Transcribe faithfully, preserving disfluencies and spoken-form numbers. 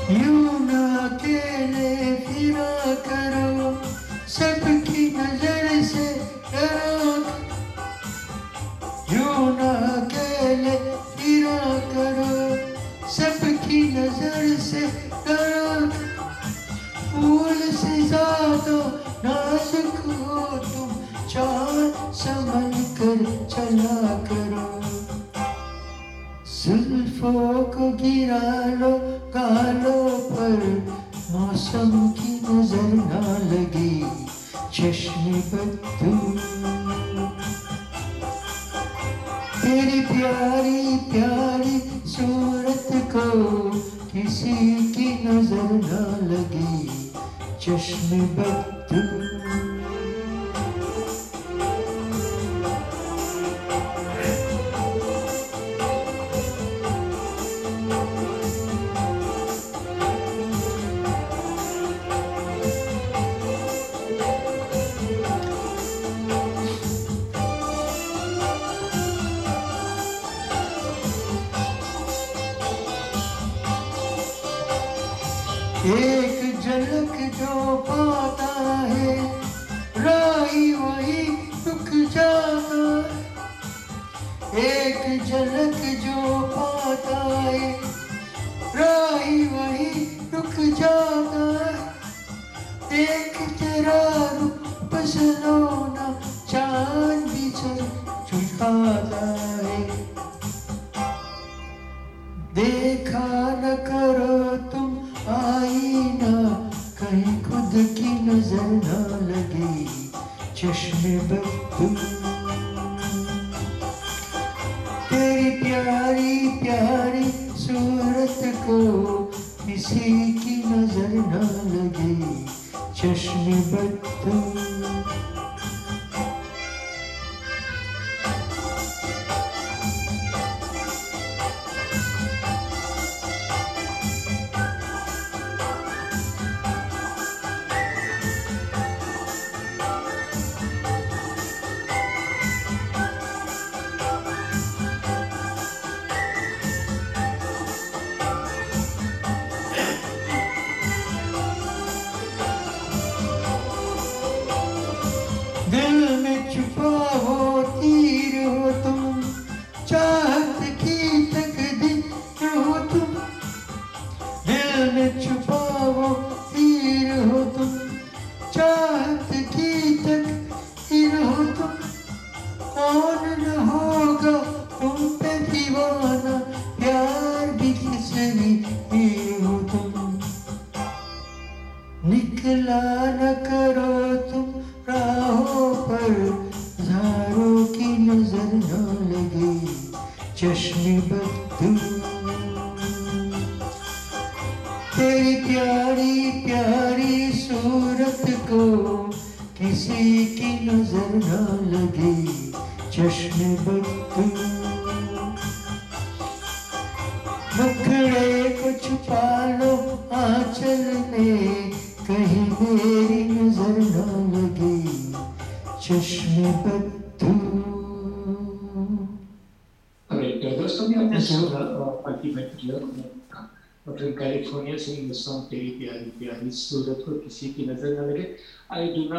यूं ना अकेले फिरा करो, सबकी नजर से डरो। यूं ना अकेले फिरा करो, सबकी नजर से डरो। फूल से ज्यादा नाजुक हो तुम, चाँद संभल कर चला करो। जुल्फों को गिरा लो गालों पर, मौसम की नजर ना लगी चश्मे बद्दू। तेरी प्यारी प्यारी सूरत को किसी की नजर ना लगी चश्मे बद्दू। एक झलक जो पाता है, राही वही रुक जाता है। एक झलक जो पाता है, राही वही रुक जाता है। देख तेरा रूप सलोना, चांद भी झुकाता है। देखा न करो तुम आईना, कहीं खुद की नजर ना लगी चश्मे बद्दू। तेरी प्यारी प्यारी सूरत को किसी की नजर ना लगी चश्मे बद्दू। दिल में छुपा हो तीर हो तुम, चाहत की तकदीर हो तुम। दिल में छुपा हो तीर हो तुम, चाहत की तकदीर हो तुम। कौन न होगा तुम पे दीवाना, प्यार भी किसनी हो तुम। निकला न करो तुम राहों पर, झारों की नजर ना लगी चश्मे बद्दू। तेरी प्यारी प्यारी सूरत को किसी की नजर ना लगी चश्मे बद्दू। मुखड़े को छुपा लो आंचल में, कहीं मेरी नजर ना लगी चश्मे बद्दू। Alright, uh, those of you on this uh, ultimate year, from California, singing the song "Teri Pyari Pyari Surat Ko Kisi Ki Nazar Na Lage." I do not